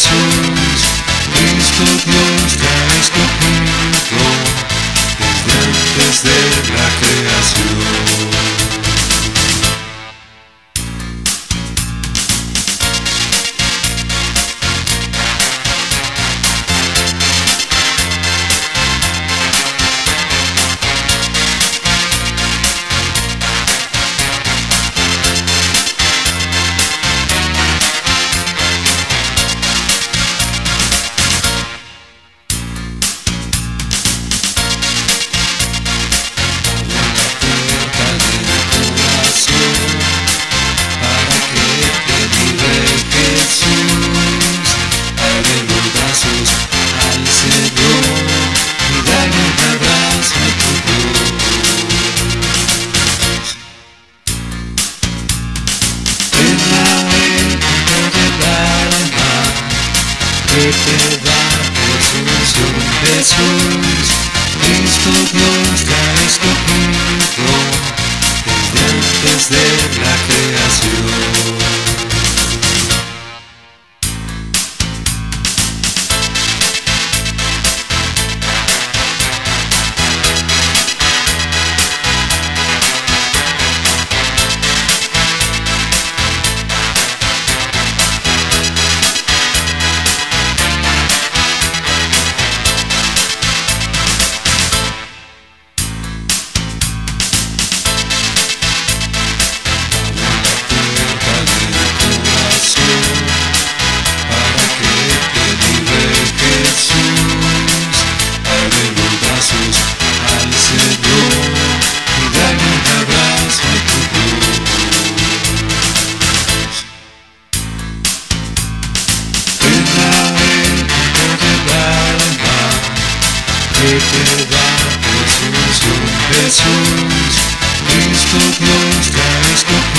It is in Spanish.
Jesús, Cristo Dios te ha escogido desde antes de la creación. Que te da Jesús, Cristo Dios te ha escogido desde antes de la creación. Que te da Jesús, Cristo Dios te ha escogido